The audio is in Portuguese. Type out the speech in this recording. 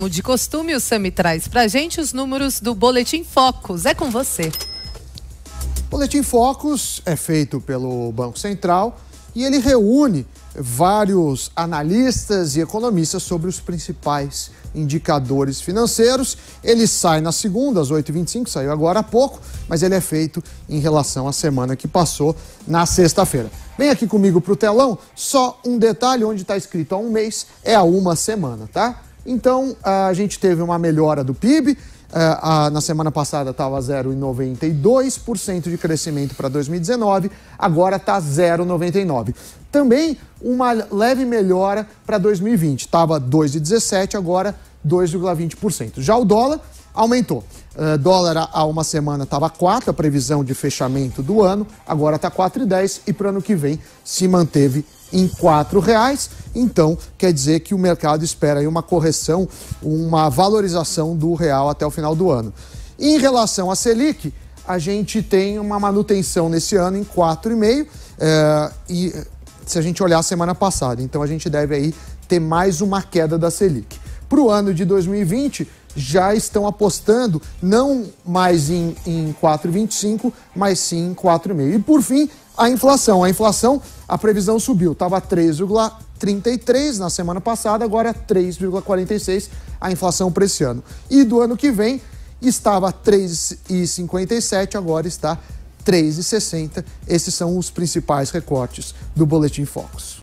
Como de costume, o Sami traz pra gente os números do Boletim Focus. É com você. O Boletim Focus é feito pelo Banco Central e ele reúne vários analistas e economistas sobre os principais indicadores financeiros. Ele sai na segunda, às 8h25, saiu agora há pouco, mas ele é feito em relação à semana que passou, na sexta-feira. Vem aqui comigo para o telão, só um detalhe, onde está escrito há um mês, é há uma semana, tá? Então, a gente teve uma melhora do PIB, na semana passada estava 0,92% de crescimento para 2019, agora está 0,99%. Também uma leve melhora para 2020, estava 2,17%, agora 2,20%. Já o dólar aumentou. Dólar há uma semana estava 4, a previsão de fechamento do ano, agora está 4,10 e para o ano que vem se manteve em R$4. Então, quer dizer que o mercado espera aí uma correção, uma valorização do real até o final do ano. Em relação à Selic, a gente tem uma manutenção nesse ano em 4,5%, e se a gente olhar a semana passada, então a gente deve aí ter mais uma queda da Selic. Para o ano de 2020, já estão apostando não mais em 4,25%, mas sim em 4,5%. E por fim, a inflação. A previsão subiu, estava 3,33% na semana passada, agora 3,46% a inflação para esse ano. E do ano que vem, estava 3,57%, agora está 3,60%. Esses são os principais recortes do Boletim Focus.